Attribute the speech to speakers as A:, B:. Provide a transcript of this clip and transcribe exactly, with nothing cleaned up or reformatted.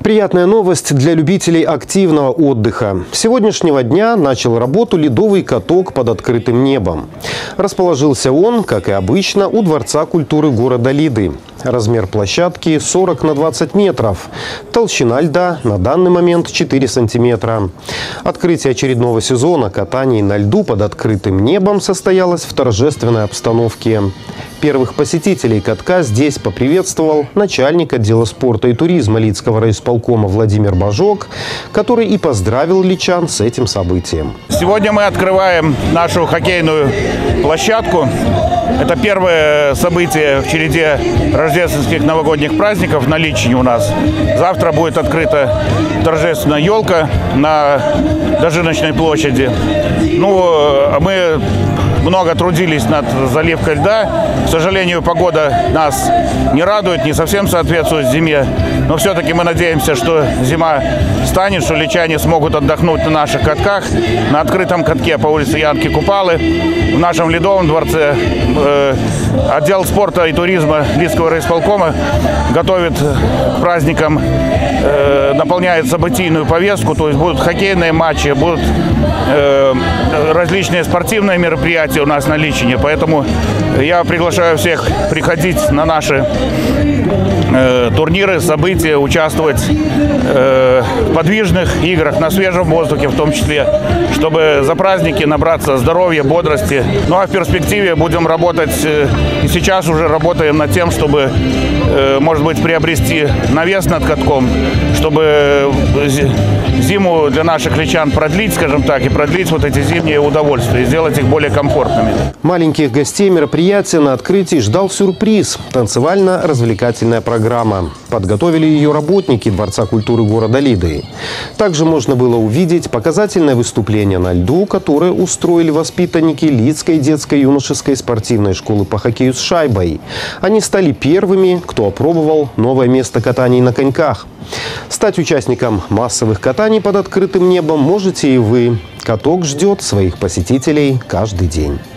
A: Приятная новость для любителей активного отдыха. С сегодняшнего дня начал работу ледовый каток под открытым небом. Расположился он, как и обычно, у Дворца культуры города Лиды. Размер площадки сорок на двадцать метров. Толщина льда на данный момент четыре сантиметра. Открытие очередного сезона катаний на льду под открытым небом состоялось в торжественной обстановке. Первых посетителей катка здесь поприветствовал начальник отдела спорта и туризма Лидского райисполкома Владимир Бажок, который и поздравил лидчан с этим событием.
B: Сегодня мы открываем нашу хоккейную площадку. Это первое событие в череде рождественских новогодних праздников на Лидчине у нас. Завтра будет открыта торжественная елка на Дожиночной площади. Ну, мы много трудились над заливкой льда. К сожалению, погода нас не радует, не совсем соответствует зиме. Но все-таки мы надеемся, что зима станет, что лидчане смогут отдохнуть на наших катках. На открытом катке по улице Янки Купалы, в нашем Ледовом дворце. Э, отдел спорта и туризма Лидского райисполкома готовит к праздникам, э, наполняет событийную повестку. То есть будут хоккейные матчи, будут э, различные спортивные мероприятия у нас на Лидчине. Поэтому я приглашаю всех приходить на наши э, турниры, события, участвовать э, в подвижных играх на свежем воздухе, в том числе, чтобы за праздники набраться здоровья, бодрости. Ну а в перспективе будем работать, э, и сейчас уже работаем над тем, чтобы, э, может быть, приобрести навес над катком, чтобы зиму для наших лидчан продлить, скажем так, и продлить вот эти зимние удовольствия, и сделать их более комфортными.
A: Маленьких гостей мероприятия на открытии ждал сюрприз – танцевально-развлекательная программа. Подготовили ее работники Дворца культуры города Лиды. Также можно было увидеть показательное выступление на льду, которое устроили воспитанники Лидской детско-юношеской спортивной школы по хоккею с шайбой. Они стали первыми, кто опробовал новое место катаний на коньках. Стать участником массовых катаний под открытым небом можете и вы. Каток ждет своих посетителей каждый день.